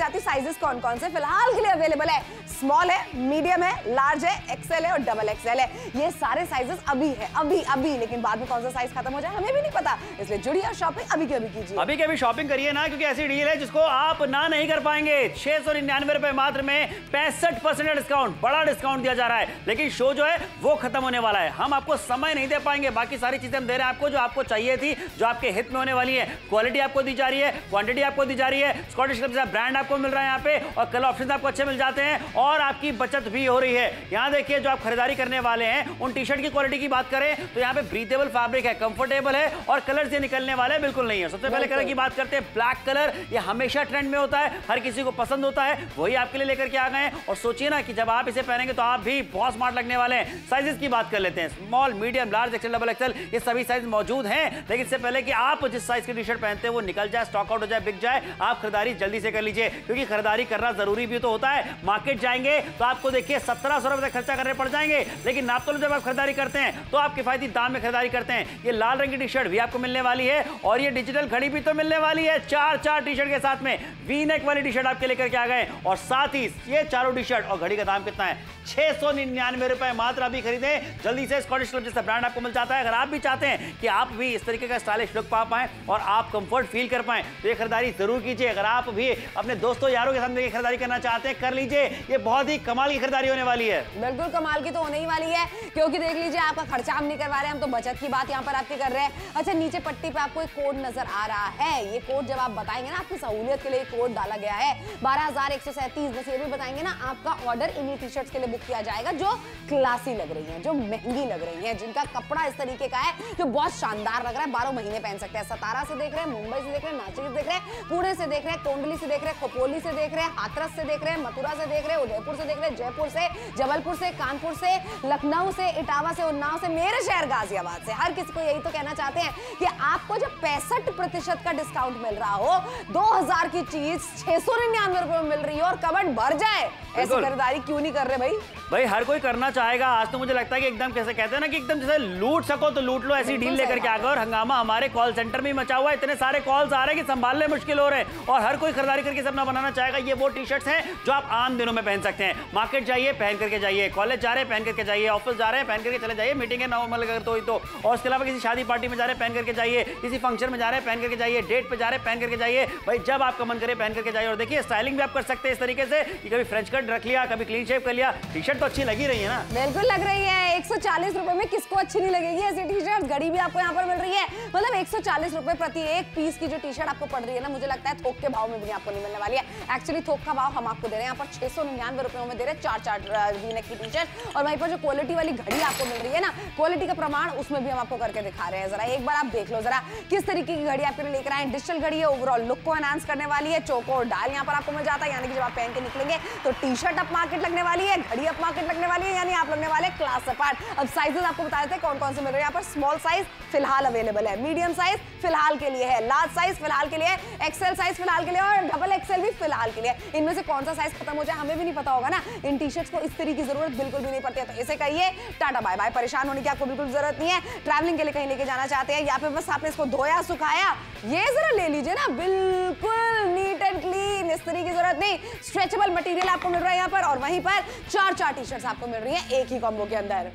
साइजेस कौन कौन से फिलहाल के लिए अवेलेबल है। स्मॉल है, मीडियम है, लार्ज है, एक्सेल है और डबल एक्सेल है। ये सारे साइजेस अभी है, अभी अभी, लेकिन बाद में कौन सा साइज खत्म हो जाए हमें भी नहीं पता, इसलिए जुड़िए और शॉपिंग अभी के अभी कीजिए। अभी के अभी शॉपिंग करिए ना, क्योंकि ऐसी डील है जिसको आप ना नहीं कर पाएंगे। छह सौ निन्यानवे रुपए मात्र में पैंसठ परसेंट डिस्काउंट, बड़ा डिस्काउंट दिया जा रहा है, लेकिन शो जो है वो खत्म होने वाला है। हम आपको समय नहीं दे पाएंगे, बाकी सारी चीजें हम दे रहे हैं आपको जो आपको चाहिए थी, जो आपके हित में होने वाली है। क्वालिटी आपको दी जा रही है, क्वांटिटी आपको दी जा रही है, स्कॉटिश क्लब जैसा ब्रांड आपको मिल रहा है यहाँ पे, और कलर ऑप्शन आपको अच्छे मिल जाते हैं और आपकी बचत भी हो रही है। यहाँ देखिए जो आप खरीदारी करने वाले हैं उन टी शर्ट की क्वालिटी की बात करें तो यहाँ पे ब्रीथेबल फैब्रिक है, कंफर्टेबल है और कलर से निकलने वाले बिल्कुल नहीं है। सबसे पहले कलर की बात करते हैं, ब्लैक कलर। ये हमेशा ट्रेंड में होता है, हर किसी को पसंद होता है, वही आपके लिए लेकर के आ गए हैं। और सोचिए ना कि जब आप इसे पहनेंगे तो आप भी बहुत स्मार्ट लगने वाले हैं। साइजेस की बात कर लेते हैं, small, medium, large, XL, double XL, ये सभी साइज मौजूद हैं। लेकिन इससे पहले कि आप जिस साइज की टी शर्ट पहनते हैं वो निकल जाए, स्टॉक आउट हो जाए, बिक जाए, आप खरीदारी जल्दी से कर लीजिए, क्योंकि खरीदारी करना जरूरी भी तो होता है। मार्केट जाएंगे तो आपको देखिए सत्रह सौ रुपए खर्चा करने पड़ जाएंगे, लेकिन नापतोल जब आप खरीदारी करते हैं तो आप किफायती दाम में खरीदारी करते हैं। ये लाल रंग की टी शर्ट भी आपको मिलने वाली है और ये डिजिटल घड़ी भी तो मिलने वाली है। चार चार टी शर्ट के साथ में वी नेक वाली टी शर्ट आपके लेकर के आ गए, और साथ ही ये चारों टी शर्ट और घड़ी का दाम कितना है, छह सौ निन्यानवे रुपए मात्र। अभी खरीदें जल्दी से, स्कॉटिश क्लब जैसा ब्रांड आपको मिल जाता है। अगर आप भी चाहते हैं कि आप भी इस तरीके का स्टाइलिश लुक पा पाएं और आप कंफर्ट फील कर पाएं तो ये खरीदारी जरूर कीजिए। अगर आप भी अपने दोस्तों यारों के साथ खरीदारी करना चाहते हैं कर लीजिए, ये बहुत ही कमाल की खरीदारी होने वाली है। बिल्कुल कमाल की तो होने ही वाली है, क्योंकि देख लीजिए आपका खर्चा हम नहीं करवा रहे, हम तो बचत की बात यहाँ पर आपकी कर रहे हैं। अच्छा, नीचे पट्टी पे आपको एक कोड नजर आ रहा है, ये कोड जब आप बताएंगे ना, आपकी सहूलियत के लिए कोड डाला गया है बारह हजार एक सौ सैंतीस। बस ये भी बताएंगे ना, आपका ऑर्डर इन्हीं टी शर्ट्स के लिए बुक किया जाएगा जो क्लासी लग रही है, जो महंगी लग रही है, जिनका कपड़ा इस तरीके का है जो बहुत शानदार लग रहा है, बारह महीने पहन सकते हैं। सतारा से देख रहे हैं, मुंबई से देख रहे हैं, नासिक से देख रहे हैं, पुणे से देख रहे हैं, कोंडली से देख रहे हैं, खोपोली से देख रहे हैं, हाथरस से देख रहे हैं, मथुरा से देख रहे हैं, उदयपुर से देख रहे हैं, जयपुर से, जबलपुर से, कानपुर से, लखनऊ से, इटावा से, उन्नाव से, मेरे शहर गाजियाबाद से। हर किसी को यही तो कहना चाहते हैं कि आपको जब पैंसठ प्रतिशत का डिस्काउंट मिल रहा हो, दो हजार की चीज छह सौ निन्यानवे रुपए में मिल रही हो और कबड भर जाए, ऐसी खरीदारी क्यों नहीं कर रहे भाई? भाई हर कोई करना चाहेगा। आज तो मुझे लगता है कि एकदम कैसे कहते हैं ना कि एकदम जैसे लूट सको तो लूट लो, ऐसी डील लेकर के आ गए। और हंगामा हमारे कॉल सेंटर में मचा हुआ है, इतने सारे कॉल्स आ रहे हैं कि संभालने मुश्किल हो रहे हैं और हर कोई खरीदारी करके अपना बनाना चाहेगा। ये वो टी शर्ट्स हैं जो आप आम दिनों में पहन सकते हैं। मार्केट जाइए पहन करके जाइए, कॉलेज जा रहे हैं पहन करके जाइए, ऑफिस जा रहे हैं पहन करके चले जाइए, मीटिंग है नॉर्मल अगर तो ही तो, और इसके अलावा किसी शादी पार्टी में जा रहे हैं पहन करके जाइए, किसी फंक्शन में जा रहे हैं पहन करके जाइए, डेट पे जा रहे हैं पहन करके जाइए। भाई जब आपका मन करे पहन करके जाइए। और देखिए स्टाइलिंग भी आप कर सकते हैं इस तरीके से कि कभी फ्रेंच कट रख लिया, कभी क्लीन शेव कर लिया। टी शर्ट तो अच्छी लगी रही है ना? बिल्कुल लग रही है। एक सौ चालीस रुपए में किसको अच्छी नहीं लगेगी ऐसी टी शर्ट? घड़ी भी आपको यहाँ पर मिल रही है, मतलब एक सौ चालीस रुपए प्रति एक पीस की जो टी शर्ट आपको पड़ रही है ना, मुझे लगता है थोक के भाव में भी आपको नहीं मिलने वाली है। एक्चुअली थोक का भाव हम आपको दे रहे हैं यहाँ पर छह सौ निन्यानवे रुपए में दे रहे हैं चार चार वी नेक की टी शर्ट। और वहीं पर जो क्वालिटी वाली घड़ी आपको मिल रही है ना, क्वालिटी का प्रमाण उसमें भी हम आपको करके दिखा रहे हैं। जरा एक बार आप देख लो जरा किस तरीके की घड़ी आपके लिए लेकर आए। डिजिटल घड़ी है, ओवरऑल लुक को एनहांस करने वाली है, चौकोर डायल यहाँ पर आपको मिल जाता है, यानी कि जब आप पहन के निकलेंगे तो टी शर्ट अप मार्केट लगने वाली है, घड़ी अप मार्केट लगने वाली है, यानी आप लगने वाले क्लास अपार्ट। अब साइजेस आपको बता देते हैं कौन कौन से मिल रहे हैं यहाँ पर। स्मॉल साइज फिलहाल अवेलेबल है, मीडियम साइज फिलहाल के लिए है, लार्ज साइज फिलहाल के लिए है, एक्सेल साइज फिलहाल के लिए और डबल एक्सेल भी फिलहाल के लिए। इनमें से कौन सा साइज खत्म हो जाए हमें भी नहीं पता होगा ना। इन टी शर्ट्स को इस तरह की जरूरत बिल्कुल भी नहीं पड़ती है, तो इसे कहिए टाटा बाय बाय। परेशान होने की आपको बिल्कुल जरूरत नहीं है। ट्रैवलिंग के लिए कहीं लेके जाना चाहते हैं या फिर बस आपने इसको धोया सुखाया, ये जरा ले लीजिए ना, बिल्कुल नीट एंड क्लीन, इस तरह की जरूरत नहीं। स्ट्रेचेबल मटेरियल आपको मिल रहा है यहाँ पर, और वहीं पर चार चार टी शर्ट्स आपको मिल रही है एक ही कॉम्बो के अंदर।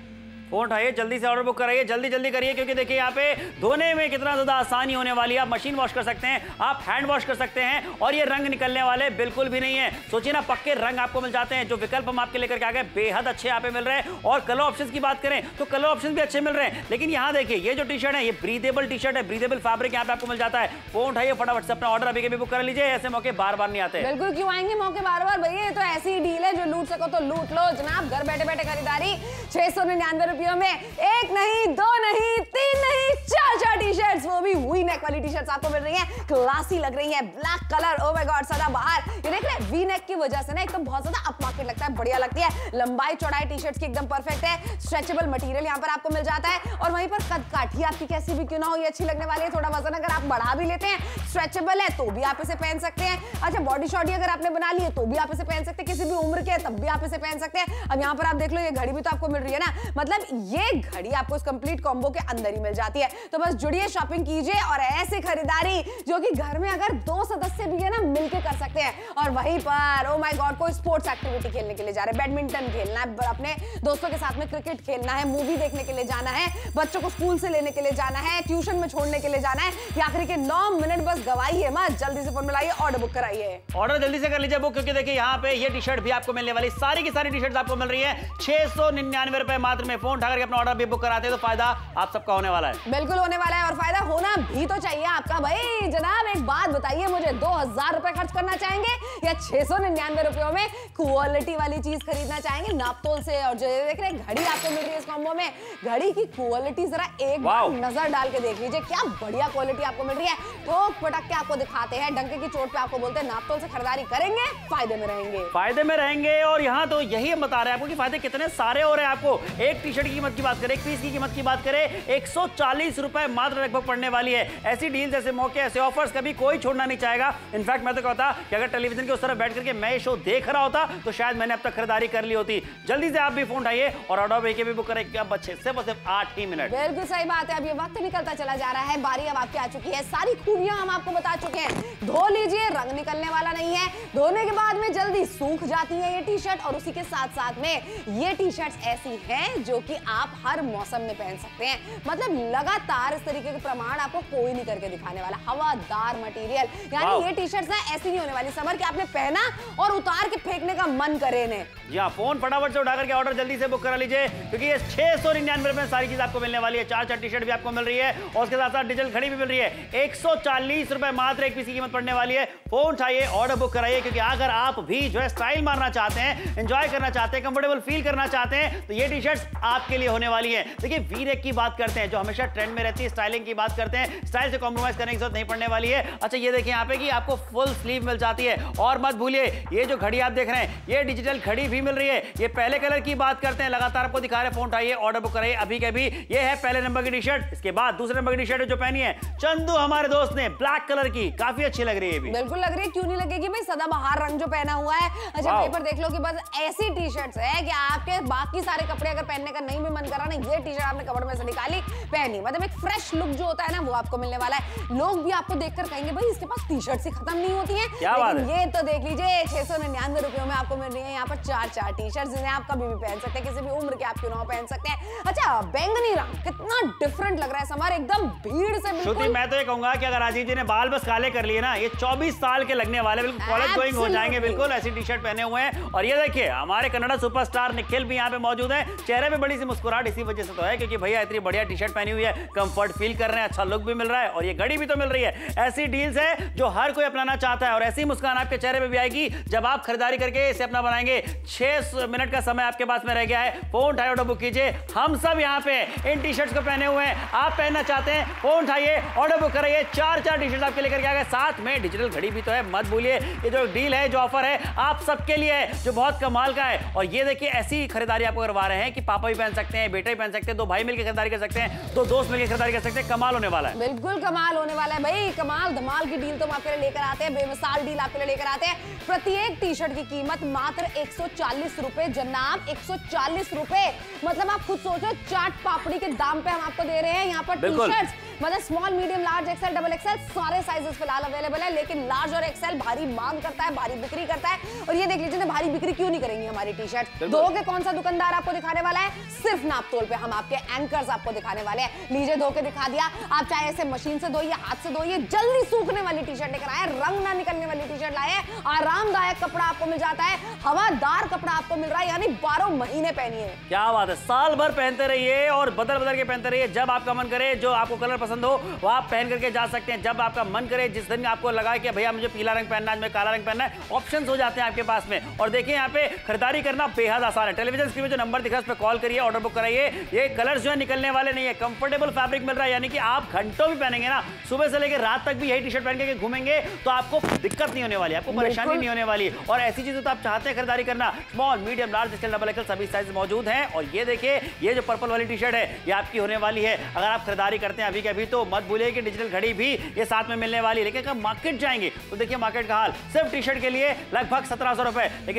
फोन उठाइए, जल्दी से ऑर्डर बुक कराइए, जल्दी जल्दी करिए, क्योंकि देखिए यहाँ पे धोने में कितना ज़्यादा आसानी होने वाली है। आप मशीन वॉश कर सकते हैं, आप हैंड वॉश कर सकते हैं, और ये रंग निकलने वाले बिल्कुल भी नहीं है। सोचिए ना, पक्के रंग आपको मिल जाते हैं। जो विकल्प हम आपके लेकर के आ गए बेहद अच्छे यहाँ पे मिल रहे हैं। और कलर ऑप्शन की बात करें तो कलर ऑप्शन भी अच्छे मिल रहे हैं। लेकिन यहाँ देखिए ये जो टी शर्ट है, ये ब्रीदेबल टी शर्ट है, ब्रीदेबल फैब्रिक यहाँ पे आपको मिल जाता है। फोन उठाइए फटाफट से, अपना ऑर्डर अभी के बुक कर लीजिए, ऐसे मौके बार बार नहीं आते। बिल्कुल क्यों आएंगे मौके बार बार भैया, ये तो ऐसी डील है जो लूट सको तो लूट लो जनाब। घर बैठे बैठे खरीदारी छह सौ निन्यानवे रुपयों में एक नहीं, दो नहीं, तीन नहीं, चार चार टी शर्ट्स, वो भी वी नेक वाली टी शर्ट्स आपको मिल रही हैं, क्लासी लग रही हैं, black colour, oh my God सदा बाहर। ये देख रहे हैं वी नेक की वजह से ना एकदम बहुत ज्यादा अप मार्केट लगता है, बढ़िया लगती है। लंबाई चौड़ाई टी शर्ट्स की एकदम परफेक्ट है। स्ट्रेचेबल मटेरियल यहाँ पर आपको मिल जाता है, और वहीं पर कद काठी आपकी कैसी भी क्यों ना हो ये अच्छी लगने वाली है। थोड़ा वजन अगर आप बढ़ा भी लेते हैं, स्ट्रेचेबल है तो भी आप इसे पहन सकते हैं। अच्छा, बॉडी शॉडी अगर आपने बना ली है तो भी आप इसे पहन सकते हैं, किसी भी उम्र के तब भी आप इसे पहन सकते हैं। अब यहाँ पर आप देख लो ये घड़ी भी तो आपको मिल रही है ना, मतलब ये घड़ी आपको इस कंप्लीट कॉम्बो के अंदर ही मिल जाती है। तो बस जुड़िए, शॉपिंग कीजिए और ऐसी खरीदारी जो कि घर में अगर दो सदस्य भी है ना मिलकर कर सकते हैं। और वहीं पर। ओ माय गॉड, कोई स्पोर्ट्स एक्टिविटी खेलने के लिए जा रहे हैं, बैडमिंटन खेलना है, अपने दोस्तों के साथ में क्रिकेट खेलना है, मूवी देखने के लिए जाना है, बच्चों को स्कूल से लेने के लिए जाना है, ट्यूशन में छोड़ने के लिए जाना है, या आखिरी के नौ मिनट बस गवाइए मत, जल्दी से फोन मिलाइए, ऑर्डर बुक कराइए। ऑर्डर जल्दी से कर लीजिए बुक, क्योंकि देखिए यहाँ पे ये टी शर्ट भी आपको मिलने वाली, सारी की सारी टी शर्ट आपको मिल रही है छह सौ निन्यानवे रुपए मात्र में। फोन उठाकर अपना ऑर्डर भी बुक कराते हैं तो फायदा आप सबका होने वाला है। बिल्कुल होने वाला है, और फायदा होना भी तो चाहिए आपका। भाई जनाब एक बात बताइए मुझे, दो हजार रुपए खर्च करना चाहेंगे या छह सौ निन्यानवे रुपयों में क्वालिटी वाली चीज खरीदना चाहेंगे नापतोल से? और जो देख रहे हैं घड़ी आपको मिल रही है इस कॉम्बो में, घड़ी की क्वालिटी जरा एक बार नजर डाल के देख लीजिए, क्या बढ़िया क्वालिटी आपको मिल रही है। ठोक पटक के आपको दिखाते हैं, डंके की चोट पे आपको बोलते हैं नापतोल से खरीदारी करेंगे फायदे में रहेंगे, फायदे में रहेंगे। और यहाँ तो यही हम बता रहे हैं आपको कि फायदे कितने सारे हो रहे हैं। आपको एक टी शर्ट की कीमत की बात करें, एक पीस की कीमत की बात करें, एक सौ चालीस रुपए मात्र लगभग पड़ने वाली है। ऐसी डील, ऐसे मौके, ऐसे ऑफर्स कभी कोई छोड़ना नहीं चाहेगा। इनफैक्ट मैं तो कहता कि अगर टेलीविजन के उस तरफ बैठ करके मैं ये शो देख रहा होता तो शायद मैंने अब तक खरीदारी कर ली होती। जल्दी से आप भी फोन उठाइए और ऑर्डर लेके भी बुक करें। क्या बच्चे सिर्फ सिर्फ आठ ही मिनट। बिल्कुल सही बात है, अब ये वक्त निकलता चला जा रहा है, बारी अब आपकी आ चुकी है, सारी खूबियां हम आपको बता चुके हैं। धो लीजिए, रंग निकलने वाला नहीं है, धोने के बाद में जल्दी सूख जाती है ये टी शर्ट। और उसी के साथ साथ में ये टी शर्ट्स ऐसी हैं जो कि आप हर मौसम में पहन सकते हैं। मतलब लगातार इस तरीके के प्रमाण आपको कोई नहीं करके दिखाने वाला, हवादार मटेरियल। यानी ये टी शर्ट्स ना ऐसी नहीं होने वाली समर कि आपने पहना और उतार के फेंकने का मन करे ने। जी फोन फटाफट से उठा करके ऑर्डर जल्दी से बुक करा लीजिए, क्योंकि ये छह सौ निन्यानवे रुपए में सारी चीज आपको मिलने वाली है। चार चार टी शर्ट भी आपको मिल रही है और उसके साथ साथ डिजिटल घड़ी भी मिल रही है। एक सौ चालीस रुपए मात्र एक पीस की कीमत पड़ने वाली है। फोन उठाइए, ऑर्डर बुक कराइए, क्योंकि अगर आप भी जो है स्टाइल मारना चाहते हैं, एंजॉय करना चाहते हैं, कंफर्टेबल फील करना चाहते हैं, तो ये टी शर्ट आपके लिए होने वाली है। देखिए वी नेक की बात करते हैं, जो हमेशा ट्रेंड में रहती है, स्टाइलिंग की बात करते हैं, स्टाइल से कॉम्प्रोमाइज करने की जरूरत नहीं पड़ने वाली है। अच्छा ये देखिए यहाँ पे कि आपको फुल स्लीव मिल जाती है। और मत भूलिए ये जो घड़ी आप देख रहे हैं, ये डिजिटल घड़ी भी मिल रही है। ये पहले कलर की बात करते हैं, लगातार आपको दिखा रहे हैं। फोन उठाइए, ऑर्डर बुक कराइए अभी के अभी। ये है पहले नंबर की टी शर्ट, इसके बाद दूसरे नंबर की टी शर्ट जो पहनी है चंदू हमारे दोस्त ने, ब्लैक कलर की, काफी अच्छी लग रही है। भी बिल्कुल लग रही है, क्यों नहीं लगेगी भाई, सदाबहार रंग जो पहना हुआ है। अच्छा पेपर देख लो कि बस ऐसी टी शर्ट्स है कि आपके बाकी सारे कपड़े अगर पहनने का नहीं भी मन कर रहा ना, ये टी शर्ट आपने कपड़े में से निकाली पहनी, मतलब एक फ्रेश लुक जो होता है ना वो आपको मिलने वाला है। लोग भी आपको देखकर कहेंगे भाई इसके पास टी शर्ट ही खत्म नहीं होती है, लेकिन ये तो देख लीजिए छह सौ निन्यानवे रुपयों में आपको मिल रही है यहाँ पर चार चार टी शर्ट, जिन्हें आप कभी भी पहन सकते हैं, किसी भी उम्र के आप क्यों ना पहन सकते हैं। अच्छा बैंगनी रंग कितना डिफरेंट लग रहा है समर, एकदम भीड़ से बिल्कुल। मैं तो ये कहूंगा कि अगर राजीव जी ने बाल बस काले कर लिए ना, ये चौबीस साल के लगने वाले, बिल्कुल कॉलेज गोइंग हो जाएंगे, बिल्कुल ऐसी टी शर्ट पहने हुए हैं। और ये देखिए हमारे कन्नड़ा सुपरस्टार निखिल भी यहाँ पे मौजूद है, चेहरे पे बड़ी सी मुस्कुराहट इसी वजह से तो है क्योंकि भैया इतनी बढ़िया टी शर्ट पहनी हुई है, कंफर्ट फील कर रहे हैं, अच्छा लुक भी मिल रहा है और ये घड़ी भी तो मिल रही है। ऐसी डील्स है जो हर कोई अपनाना चाहता है और ऐसी मुस्कान आपके चेहरे पे भी आएगी जब आप खरीदारी करके इसे अपना बनाएंगे। छह मिनट का समय आपके पास में रह गया है, फोन उठाइए, ऑर्डर बुक कीजिए। हम सब यहाँ पे इन टी शर्ट्स को पहने हुए हैं, आप पहनना चाहते हैं, फोन उठाइए, ऑर्डर बुक कराइए। चार चार टी शर्ट आपके लेकर के आ गए, साथ में डिजिटल घड़ी भी तो है, मत भूलिए। ये जो डील है, जो ऑफर है आप सबके लिए है, जो बहुत कमाल का है। और ये देखिए ऐसी खरीदारी आपको करवा रहे हैं कि पापा भी पहन सकते हैं, बेटे भी पहन सकते हैं, दो भाई मिलकर खरीदारी कर सकते हैं, दो दोस्त मिलकर खरीदारी कर सकते हैं। कमाल होने वाला है, बिल्कुल कमाल होने वाला है भाई, कमाल धमाल की डील तो हम आपके लिए लेकर आते हैं, बेमिसाल डील आपके लिए लेकर आते हैं। प्रत्येक टी शर्ट की कीमत मात्र एक सौ चालीस रुपए जनाब, एक सौ चालीस रुपए। मतलब आप खुद सोचो चाट पापड़ी के दाम पे हम आपको दे रहे हैं यहाँ पर टी शर्ट्स, मतलब small medium large XL double XL सारे साइजेस फिलहाल अवेलेबल है, लेकिन लार्ज और एक्सेल भारी मांग करता है, भारी बिक्री करता है। और ये देख लीजिए ना, भारी बिक्री क्यों नहीं करेंगी हमारी टी शर्ट। धो के कौन सा दुकानदार आपको दिखाने वाला है, सिर्फ नापतोल पे हम आपके एंकर्स आपको दिखाने वाले हैं। लीजिए धो के दिखा दिया, आप चाहे ऐसे मशीन से धोइए, हाथ से धोइए, जल्दी सूखने वाली टी शर्ट लेकर आए, रंग ना निकलने वाली टी शर्ट लाए, आरामदायक कपड़ा आपको मिल जाता है, हवादार कपड़ा आपको मिल रहा है, यानी बारह महीने पहनिए। क्या बात है, साल भर पहनते रहिए और बदल बदल के पहनते रहिए। जब आपका मन करे, जो आपको कलर पसंद हो वो आप पहन करके जा सकते हैं। जब आपका मन करे, जिस दिन आपको लगा कि भैया मुझे पीला रंग पहनना है, मुझे काला रंग पहनना है, ऑप्शंस हो जाते हैं आपके पास में। और देखिए यहाँ पे खरीदारी करना बेहद आसान है। टेलीविजन स्क्रीन में जो नंबर दिख रहा है उस पर कॉल करिए, ऑर्डर बुक कराइए। ये कलर्स जो है निकलने वाले नहीं है, कंफर्टेबल फैब्रिक मिल रहा है, यानी कि आप घंटों भी पहनेंगे ना, सुबह से लेकर रात तक भी यही टी शर्ट पहन के घूमेंगे तो आपको दिक्कत नहीं होने वाली, आपको परेशानी नहीं होने वाली। और ऐसी चीजें तो आप चाहते हैं खरीदारी करना, small medium large XL double XL सभी साइज मौजूद हैं। और ये देखिए ये जो पर्पल वाली टी शर्ट है ये आपकी होने वाली है। अगर आप खरीदारी करते हैं अभी के अभी तो मत भूलिए कि डिजिटल घड़ी भी ये साथ में मिलने वाली है। लेकिन अगर मार्केट जाएंगे तो देखिए मार्केट का हाल, सिर्फ टी शर्ट के लिए लगभग सत्रह सौ रुपए, लेकिन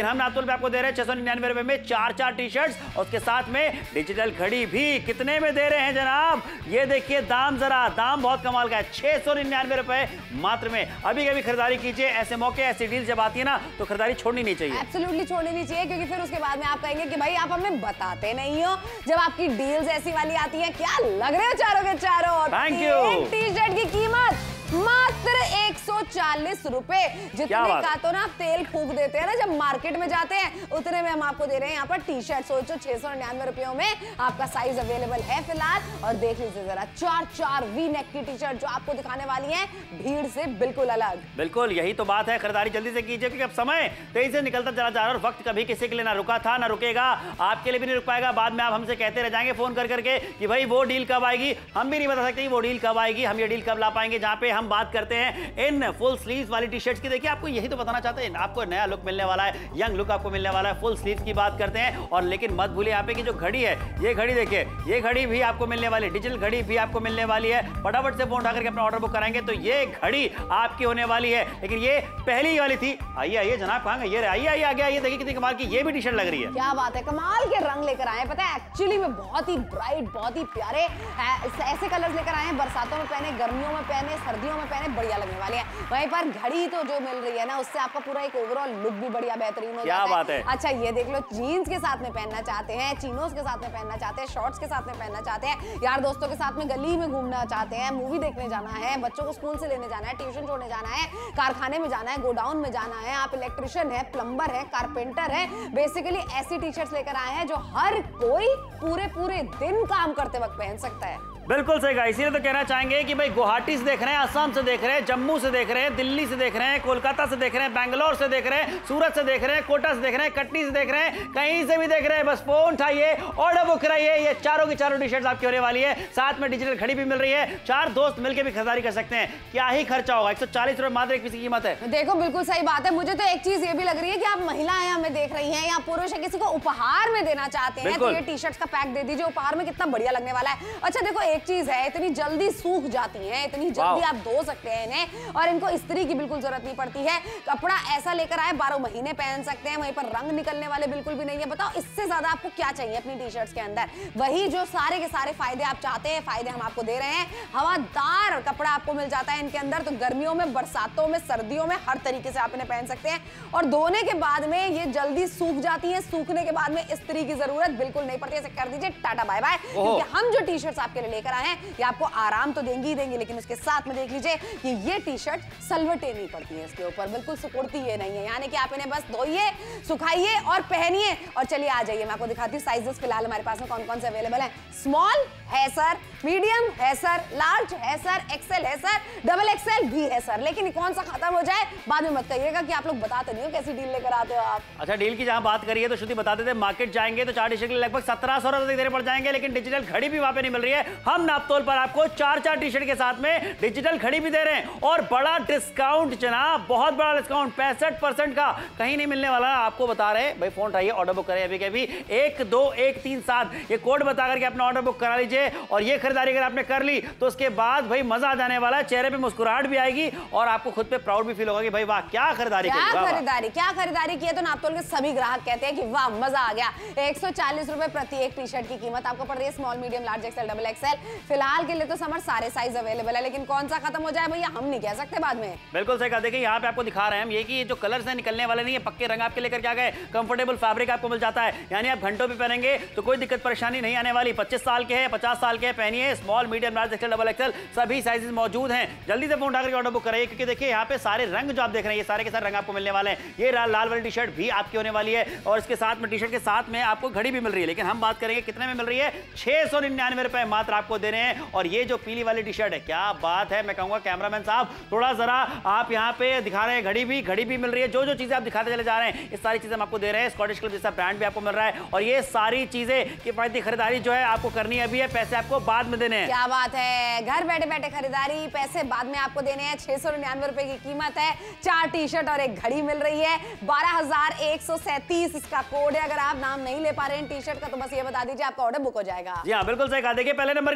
लेकिन हम नातुल पे आपको दे रहे हैं छह सौ निन्यानवे रुपए में चार चार टी शर्ट्स और उसके साथ में डिजिटल घड़ी भी। कितने में दे रहे हैं जनाब? ये देखिए दाम, जरा दाम बहुत कमाल का है, छह सौ निन्यानवे रुपए मात्र में। अभी कभी खरीदारी कीजिए, ऐसे मौके ऐसी डील जब आती है ना तो खरीदारी छोड़नी नहीं चाहिए। एब्सोल्युटली छोड़नी नहीं चाहिए, क्योंकि फिर उसके बाद में आप कहेंगे कि भाई आप हमें बताते नहीं हो। जब आपकी डील्स ऐसी वाली आती है, क्या लग रहे हो चारों के चारों। Thank you. टी शर्ट की कीमत मात्र एक सौ चालीस रुपए। जितने का तो ना तेल फूक देते हैं ना जब मार्केट में जाते हैं, उतने में हम आपको दे रहे हैं यहाँ पर टी शर्ट। सोचो छह सौ निन्यानवे रुपयों में आपका साइज अवेलेबल है फिलहाल। और देख लीजिए जरा, चार चार वी नेक की टी शर्ट जो आपको दिखाने वाली है भीड़ से बिल्कुल अलग। बिल्कुल यही तो बात है, खरीदारी जल्दी से कीजिए क्योंकि अब समय तेजी से निकलता चला जा रहा है और वक्त कभी किसी के लिए ना रुका था ना रुकेगा, आपके लिए भी नहीं रुक पाएगा। बाद में आप हमसे कहते रह जाएंगे फोन कर करके कि भाई वो डील कब आएगी। हम भी नहीं बता सकते वो डील कब आएगी, हम ये डील कब ला पाएंगे जहां पे हम बात करते हैं इन फुल स्लीव्स वाली टी शर्ट्स की। देखिए आपको यही तो बताना चाहते हैं, आपको नया लुक मिलने वाला है, यंग लुक आपको मिलने वाला है। फुल स्लीव्स की बात करते हैं और लेकिन मत भूलिए यहाँ पे कि जो घड़ी है, ये घड़ी देखिए, ये घड़ी भी आपको मिलने वाली है, डिजिटल घड़ी भी आपको मिलने वाली है। फटाफट से फोन उठा करके अपना ऑर्डर बुक कराएंगे तो ये घड़ी आपकी होने वाली है। लेकिन ये पहली वाली थी। आइए आइए जनाब, कहां गए? ये आइए आइए आ गया। ये देखिए कितनी कमाल की ये भी टी शर्ट लग रही है। क्या बात है, कमाल के रंग लेकर आए। पता है एक्चुअली में बहुत ही ब्राइट, बहुत ही प्यारे ऐसे कलर्स लेकर आए हैं। बरसातों में पहने, गर्मियों में पहने, सर्दियों में पहने, बढ़िया लगने वाली है। वहीं पर घड़ी तो जो मिल रही है ना, उससे आपका पूरा एक ओवरऑल लुक भी बढ़िया बेहतरीन हो जाता है। बात है। अच्छा ये देख लो, जीन्स के साथ में पहनना चाहते हैं, चिनोस के साथ में पहनना चाहते हैं, शॉर्ट्स के साथ में पहनना चाहते हैं, यार दोस्तों के साथ में गली में घूमना चाहते हैं, मूवी देखने जाना है, बच्चों को स्कूल से लेने जाना है, ट्यूशन छोड़ने जाना है, कारखाने में जाना है, गोडाउन में जाना है, आप इलेक्ट्रिशियन है, प्लम्बर है, कारपेंटर है, बेसिकली ऐसी टी शर्ट्स लेकर आए हैं जो हर कोई पूरे पूरे दिन काम करते वक्त पहन सकता है। बिल्कुल सही कहा। इसीलिए तो कहना चाहेंगे कि भाई गुवाहाटी से देख रहे हैं, असम से देख रहे हैं, जम्मू से देख रहे हैं, दिल्ली से देख रहे हैं, कोलकाता से देख रहे हैं, बैंगलोर से देख रहे हैं, सूरत से देख रहे हैं, कोटा से देख रहे हैं, कटनी से देख रहे हैं, कहीं से भी देख रहे हैं, बस फोन उठाइए, ऑर्डर बुक कराइए। ये चारों की चारों टी शर्ट्स आपकी होने वाली है, साथ में डिजिटल घड़ी भी मिल रही है। चार दोस्त मिलकर भी खरीदारी कर सकते हैं। क्या ही खर्चा होगा, एक सौ चालीस रुपए मात्र एक पीस की कीमत है। देखो बिल्कुल सही बात है। मुझे तो एक चीज ये भी लग रही है कि आप महिलाएं हमें देख रही हैं या पुरुष है, किसी को उपहार में देना चाहते हैं तो ये टी शर्ट्स का पैक दे दीजिए, उपहार में कितना बढ़िया लगने वाला है। अच्छा देखो एक चीज है, इतनी जल्दी सूख जाती हैं, इतनी जल्दी आप धो सकते हैं इन्हें और इनको इस्त्री की बिल्कुल जरूरत नहीं पड़ती है। कपड़ा ऐसा लेकर आए, बारह महीने पहन सकते हैं, वहीं पर रंग निकलने वाले बिल्कुल भी नहीं है। बताओ इससे ज्यादा आपको क्या चाहिए अपनी टी शर्ट्स के अंदर? वही जो सारे के सारे फायदे आप चाहते हैं, फायदे हम आपको दे रहे हैं। हवादार कपड़ा आपको मिल जाता है इनके अंदर, तो गर्मियों में, बरसातों में, सर्दियों में हर तरीके से आप इन्हें पहन सकते हैं। और धोने के बाद में ये जल्दी सूख जाती है, सूखने के बाद में इस्त्री की जरूरत बिल्कुल नहीं पड़ती है। कर दीजिए टाटा बाय बाय, क्योंकि हम जो टी शर्ट्स आपके लिए लेकर आए हैं ये आपको आराम तो देंगी ही देंगी, लेकिन उसके साथ में देख लीजिए कि ये टी शर्ट सलवटें नहीं पड़ती है इसके ऊपर, बिल्कुल सुकुड़ती ये नहीं है। यानी कि आप इन्हें बस धोइए, सुखाइए और पहनिए। और चलिए आ जाइए, मैं आपको दिखाती हूँ साइजेस फिलहाल हमारे पास में कौन कौन से अवेलेबल हैं। स्मॉल है सर, मीडियम है सर, लार्ज है सर, एक्सेल है सर, डबल एक्सेल भी है सर। लेकिन कौन सा खत्म हो जाए बाद में मत कहिएगा कि आप लोग बताते नहीं हो कैसी डील लेकर आते हो आप। अच्छा डील की जहां बात करिए तो श्रुति बताते थे, मार्केट जाएंगे तो चार टी शर्ट के लिए लगभग सत्रह सौ रुपए देने पड़ जाएंगे, लेकिन डिजिटल घड़ी भी वहां पे नहीं मिल रही है। हम नापतोल पर आपको चार चार टी शर्ट के साथ में डिजिटल घड़ी भी दे रहे हैं और बड़ा डिस्काउंट जनाब, बहुत बड़ा डिस्काउंट पैंसठ परसेंट का, कहीं नहीं मिलने वाला। आपको बता रहे हैं भाई, फोन उठाइए, ऑर्डर बुक करें अभी के अभी एक दो एक तीन सात ये कोड बता करके अपना ऑर्डर बुक करा लीजिए। और ये खरीदारी अगर आपने कर ली तो उसके बाद भाई मजा आ जाने वाला है, चेहरे पे मुस्कुराहट भी आएगी और आपको खुद पे प्राउड भी फील होगा कि भाई वाह क्या खरीदारी क्या की, खरीदारी क्या खरीदारी की है। तो नापतोल के सभी ग्राहक कहते हैं कि वाह मजा आ गया। एक सौ चालीस रुपए प्रति एक टी शर्ट की कीमत आपको पड़ रही है, small, medium, large, XL, double XL. फिलहाल के लिए तो समर सारे साइज अवेलेबल है, लेकिन कौन सा खत्म हो जाए भैया हम नहीं कह सकते बाद में। बिल्कुल सही कहा। देखिए यहाँ पे आपको दिखा रहे हैं हम ये कि ये जो कलर्स हैं निकलने वाले नहीं है, पक्के रंग आपके लेकर क्या गए, कंफर्टेबल फैब्रिक आपको मिल जाता है, यानी आप घंटों भी पहनेंगे तो कोई दिक्कत परेशानी नहीं आने वाली। पच्चीस साल के हैं, पचास साल के पहनिए, small, medium, large, XL, double XL सभी साइजेस मौजूद हैं। जल्दी से फोन उठाकर ऑर्डर बुक कराइए, क्योंकि देखिए यहाँ पे सारे रंग जो आप देख रहे हैं ये सारे के सारे रंग आपको मिलने वाले हैं। ये लाल वाली टी शर्ट भी आपकी होने वाली है और इसके साथ में टी शर्ट के साथ में आपको घड़ी भी मिल रही है, लेकिन हम बात करेंगे कितने में मिल रही है, छह सौ निन्यानवे रुपए मात्र आपको दे रहे हैं। और ये जो पीली वाली टी शर्ट है, क्या बात है, मैं कहूंगा कैमरामैन साहब थोड़ा जरा आप यहाँ पे दिखा रहे हैं, घड़ी भी घड़ी भी मिल रही है, जो जो चीजें आप दिखाते चले जा रहे हैं ये सारी चीजें हम आपको दे रहे हैं। स्कॉटिश क्लब जैसा ब्रांड भी आपको मिल रहा है और ये सारी चीजें किफायती खरीदारी जो है आपको करनी है अभी है, पैसे आपको बाद में देने हैं। क्या बात है, घर बैठे बैठे खरीदारी, पैसे बाद में आपको देने हैं। छह सौ निन्यानवे रुपए की कीमत है, चार टी शर्ट और एक घड़ी मिल रही है। बारह हजार एक सौ सैंतीस इसका कोड है। अगर आप नाम नहीं ले पा रहे हैं टी शर्ट का तो बस ये बता दीजिए आपका ऑर्डर बुक हो जाएगा। जी हाँ बिल्कुल सही कहा। देखिए पहले नंबर की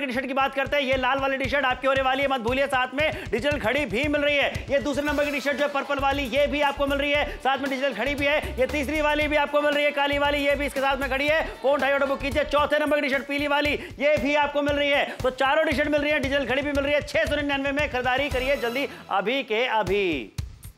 की टी शर्ट की बात करते हैं, ये लाल वाली टी शर्ट आपकी होने वाली है, मत भूलिए। साथ में डिजिटल घड़ी भी मिल रही है। ये दूसरे नंबर की टी शर्ट जो है पर्पल वाली, ये भी आपको मिल रही है, साथ में डिजिटल घड़ी भी है। ये तीसरी वाली भी आपको मिल रही है, काली वाली, ये भी इसके साथ में घड़ी है। फोन उठाइए, ऑर्डर बुक कीजिए। चौथे नंबर की टी शर्ट पीली वाली, ये भी आपको मिल रही है। तो चारों टी शर्ट मिल रही है, डिजिटल घड़ी भी मिल रही है। छह सौ निन्यानवे में खरीदारी करिए जल्दी, अभी के अभी।